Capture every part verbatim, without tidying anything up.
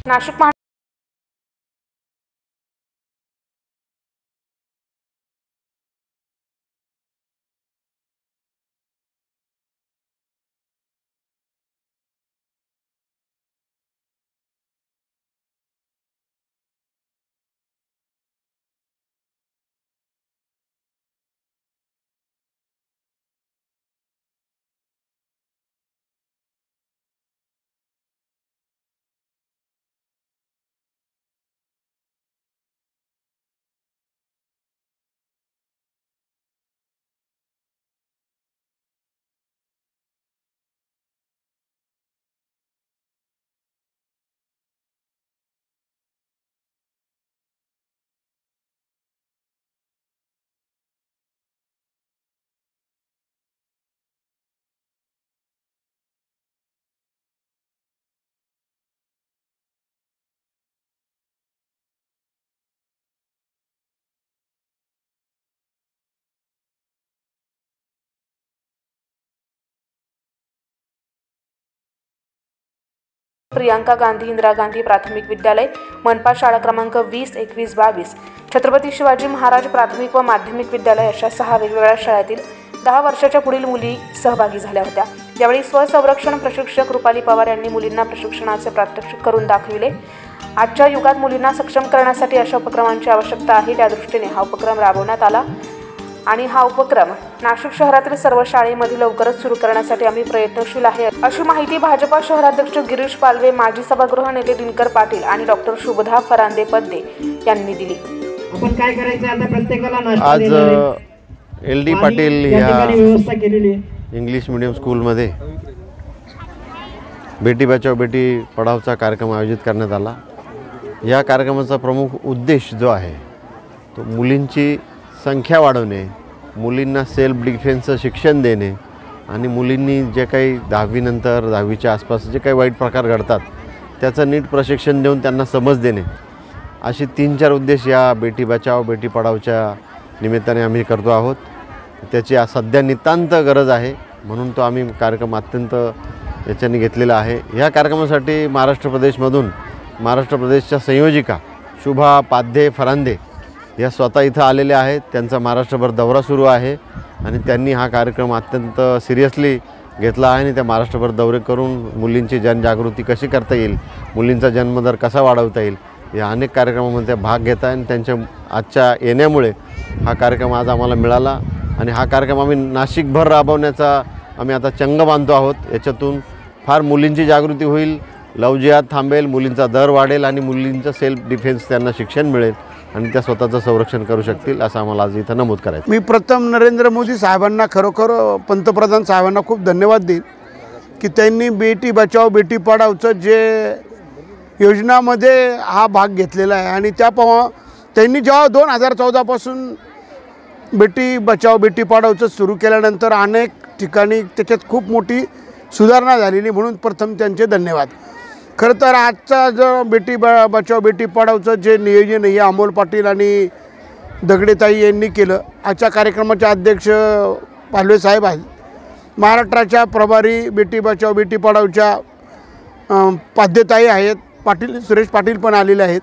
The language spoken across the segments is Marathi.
नाशिक महा प्रियंका गांधी इंदिरा गांधी प्राथमिक विद्यालय, मनपा शाळा क्रमांक वीस एकवीस बावीस, छत्रपती शिवाजी महाराज प्राथमिक व माध्यमिक विद्यालय अशा सहा वेगवेगळ्या शाळेतील दहा वर्षाच्या पुढील मुली सहभागी झाल्या होत्या। यावेळी स्वसंरक्षण प्रशिक्षक रुपाली पवार यांनी मुलींना प्रशिक्षणाचे प्रात्यक्षिक करून दाखविले। आजच्या युगात मुलींना सक्षम करण्यासाठी अशा उपक्रमांची आवश्यकता आहे, त्या दृष्टीने हा उपक्रम राबवण्यात आला आणि हा उपक्रम नाशिक शहरातील सर्व शाळेमध्ये लवकरच सुरू करण्यासाठी आम्ही प्रयत्नशील आहे, अशी माहिती भाजपा शहराध्यक्ष गिरीश पालवे, माजी सभागृह नेते दिनकर पाटील आणि डॉक्टर शुभदा फरांदे पद्दे यांनी दिली। आपण काय करायचं आता प्रत्येकाला आज एल डी पाटील या व्यवस्था केलेली इंग्लिश मीडियम स्कूलमध्ये बेटी बचाओ बेटी पढाओचा कार्यक्रम आयोजित करण्यात आला। या कार्यक्रमाचा प्रमुख उद्देश जो आहे तो मुलींची संख्या वाढवणे, मुलींना सेल्फ डिफेन्सचं शिक्षण देणे आणि मुलींनी जे काही दहावीनंतर दहावीच्या आसपास जे काही वाईट प्रकार घडतात त्याचं नीट प्रशिक्षण देऊन त्यांना समज देणे, अशी तीन चार उद्देश या बेटी बचाओ बेटी पढाओच्या निमित्ताने आम्ही करतो आहोत। त्याची सध्या नितांत गरज आहे, म्हणून तो आम्ही कार्यक्रम अत्यंत याच्याने घेतलेला आहे। या कार्यक्रमासाठी महाराष्ट्र प्रदेशमधून महाराष्ट्र प्रदेशच्या संयोजिका शुभा पाध्ये फरांदे या स्वतः इथं आलेल्या आहेत। त्यांचा महाराष्ट्रभर दौरा सुरू आहे आणि त्यांनी हा कार्यक्रम अत्यंत सिरियसली घेतला आहे आणि त्या महाराष्ट्रभर दौरे करून मुलींची जनजागृती कशी करता येईल, मुलींचा जन्मदर कसा वाढवता येईल या अनेक कार्यक्रमामध्ये भाग घेत आहे आणि त्यांच्या आजच्या येण्यामुळे हा कार्यक्रम आज आम्हाला मिळाला आणि हा कार्यक्रम आम्ही नाशिकभर राबवण्याचा आम्ही आता चंग बांधतो आहोत। याच्यातून फार मुलींची जागृती होईल, लवजिहाद थांबेल, मुलींचा दर वाढेल आणि मुलींचं सेल्फ डिफेन्स त्यांना शिक्षण मिळेल आणि त्या स्वतःचं संरक्षण करू शकतील, असं आम्हाला आज इथं नमूद करायचं। मी प्रथम नरेंद्र मोदी साहेबांना खरोखर पंतप्रधान साहेबांना खूप धन्यवाद देईन की त्यांनी बेटी बचाओ बेटी पढाओचं जे योजनामध्ये हा भाग घेतलेला आहे आणि त्या त्यांनी जेव्हा दोन हजार चौदापासून बेटी बचाओ बेटी पढाओचं सुरू केल्यानंतर अनेक ठिकाणी त्याच्यात खूप मोठी सुधारणा झालेली, म्हणून प्रथम त्यांचे धन्यवाद। खरं तर आजचा जो बेटी ब बचाओ बेटी पढाओचं जे नियोजन आहे अमोल पाटील आणि दगडेताई यांनी केलं। आजच्या कार्यक्रमाचे अध्यक्ष पालवे साहेब आहेत, महाराष्ट्राच्या प्रभारी बेटी बचाओ बेटी पढाओच्या पाध्यताई आहेत, पाटील सुरेश पाटील पण आलेले आहेत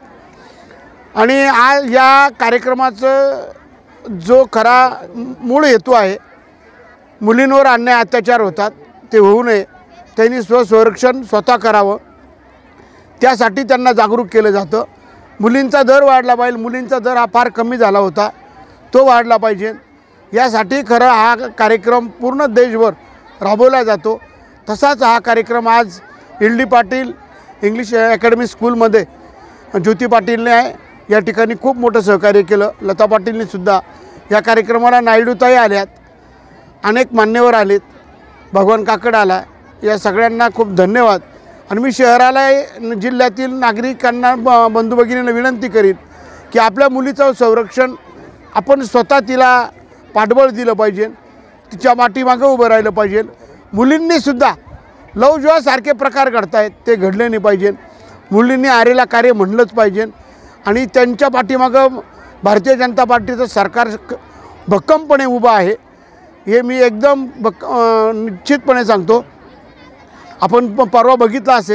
आणि आज या कार्यक्रमाचं जो खरा मूळ हेतू आहे, मुलींवर अन्याय अत्याचार होतात ते होऊ नये, त्यांनी स्वसंरक्षण स्वतः करावं, त्यासाठी त्यांना जागरूक केलं जातं। मुलींचा दर वाढला पाहिजे, मुलींचा दर हा फार कमी झाला होता, तो वाढला पाहिजे, यासाठी खरं हा कार्यक्रम पूर्ण देशभर राबवला जातो। तसाच हा कार्यक्रम आज L D Patil English academy स्कूलमध्ये ज्योती पाटीलने या ठिकाणी खूप मोठं सहकार्य केलं। लता पाटीलने सुद्धा या कार्यक्रमाला नायडूताई आल्यात, अनेक मान्यवर आलेत, भगवान काकड आला, या सगळ्यांना खूप धन्यवाद। आणि मी शहराला जिल्ह्यातील नागरिकांना बंधू भगिनींना विनंती करीन की आपल्या मुलीचं संरक्षण आपण स्वतः तिला पाठबळ दिलं पाहिजे, तिच्या पाठीमागं उभं राहिलं पाहिजे। मुलींनीसुद्धा लव जिहासारखे प्रकार घडत आहेत ते घडले नाही पाहिजे, मुलींनी आरेला कार्य म्हणलंच पाहिजे आणि त्यांच्या पाठीमागं भारतीय जनता पार्टीचं सरकार भक्कमपणे उभं आहे, हे मी एकदम बक निश्चितपणे सांगतो। आपण परवा बघितलं असेल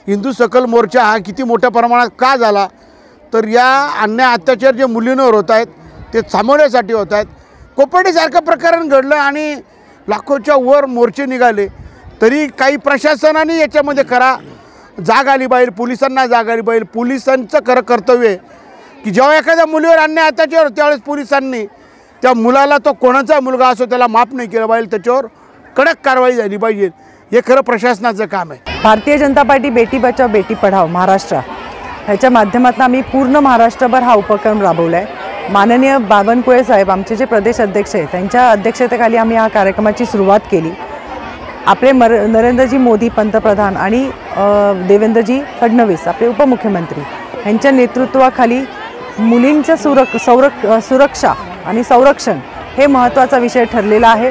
हिंदू सकल मोर्चा हा किती मोठ्या प्रमाणात का झाला, तर या अन्याय अत्याचार जे मुलींवर होत आहेत ते थांबवण्यासाठी होत आहेत. कोपर्डीसारखं प्रकरण घडलं आणि लाखोच्या वर मोर्चे निघाले, तरी काही प्रशासनाने याच्यामध्ये करा जाग आली पाहिजे, पोलिसांना जाग आली पाहिजे. पोलिसांचं खरं कर्तव्य आहे की जेव्हा एखाद्या मुलीवर अन्याय अत्याचार होतो त्यावेळेस पोलिसांनी त्या मुलाला, तो कोणाचा मुलगा असो, त्याला माफ नाही केलं पाहिजे, त्याच्यावर कडक कारवाई झाली पाहिजे. हे खरं प्रशासनाचं काम आहे. भारतीय जनता पार्टी बेटी बचाव बेटी पढाव महाराष्ट्र ह्याच्या माध्यमातून आम्ही पूर्ण महाराष्ट्रभर हा उपक्रम राबवला आहे. माननीय बावनकुळे साहेब आमचे जे प्रदेश अध्यक्ष आहेत त्यांच्या अध्यक्षतेखाली आम्ही या कार्यक्रमाची सुरुवात केली. आपले मर नरेंद्रजी मोदी पंतप्रधान आणि देवेंद्रजी फडणवीस आपले उपमुख्यमंत्री यांच्या नेतृत्वाखाली मुलींच्या सुरक संरक सुरक्षा आणि संरक्षण हे महत्त्वाचा विषय ठरलेला आहे.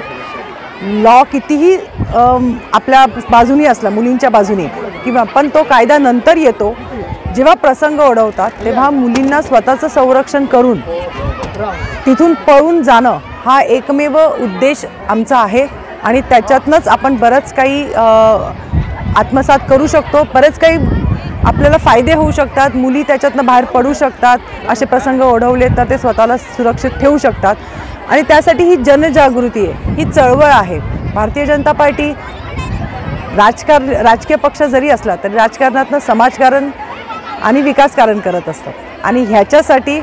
लॉ कितीही आपल्या बाजूनी असला, मुलींच्या बाजूनी, किंवा पण तो कायदा नंतर येतो जेव्हा प्रसंग ओढवतात, तेव्हा मुलींना स्वतःचं संरक्षण करून तिथून पळून जाणं हा एकमेव उद्देश आमचा आहे. आणि त्याच्यातनंच आपण बरंच काही आत्मसात करू शकतो, बरेच काही आपल्याला फायदे होऊ शकतात. मुली त्याच्यातनं बाहेर पडू शकतात, असे प्रसंग ओढवले तर ते स्वतःला सुरक्षित ठेवू शकतात. आणि त्यासाठी ही जनजागृती आहे, ही चळवळ आहे. भारतीय जनता पार्टी राजकारण राजकीय पक्ष जरी असला तरी राजकारणातनं समाजकारण आणि विकासकारण करत असतात. आणि ह्याच्यासाठी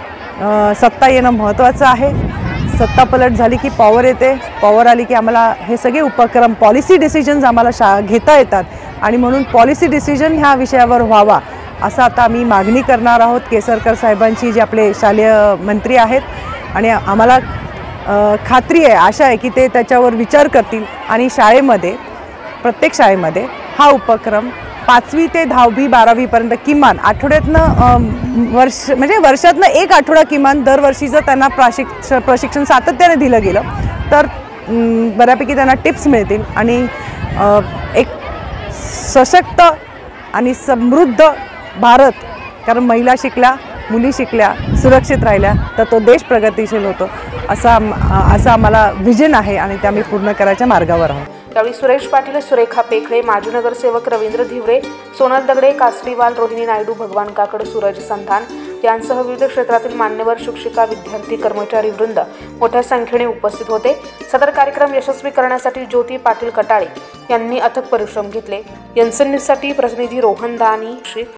सत्ता येणं महत्त्वाचं आहे. सत्ता पलट झाली की पॉवर येते, पॉवर आली की आम्हाला हे सगळे उपक्रम, पॉलिसी डिसिजन्स आम्हाला शा घेता येतात. आणि म्हणून पॉलिसी डिसिजन ह्या विषयावर व्हावा असं आता आम्ही मागणी करणार आहोत केसरकर साहेबांची, जे आपले शालेय मंत्री आहेत. आणि आम्हाला खात्री आहे, आशा आहे की ते त्याच्यावर विचार करतील आणि शाळेमध्ये, प्रत्येक शाळेमध्ये हा उपक्रम पाचवी ते दहावी बारावीपर्यंत किमान आठवड्यातनं वर्ष म्हणजे वर्षातनं एक आठवडा किमान दरवर्षी जर त्यांना प्रशिक्ष प्रशिक्षण सातत्याने दिलं गेलं तर बऱ्यापैकी त्यांना टिप्स मिळतील. आणि एक सशक्त आणि समृद्ध भारत, कारण महिला शिकल्या, मुली शिकल्या, सुरक्षित राहिल्या तर तो देश प्रगतिशील होतो, असा असं आम्हाला विजन आहे आणि ते आम्ही पूर्ण करायच्या मार्गावर आहोत. यावेळी सुरेश पाटील, सुरेखा पेखळे, माजी नगरसेवक रवींद्र धिवरे, सोनल दगडे, कासरीवाल, रोहिणी नायडू, भगवान काकड, सूरज संधान यांसह विविध क्षेत्रातील मान्यवर, शिक्षिका, विद्यार्थी, कर्मचारी वृंद मोठ्या संख्येने उपस्थित होते. सदर कार्यक्रम यशस्वी करण्यासाठी ज्योती पाटील कटाळे यांनी अथक परिश्रम घेतले. एनसन न्यूजसाठी प्रतिनिधी रोहन दानी.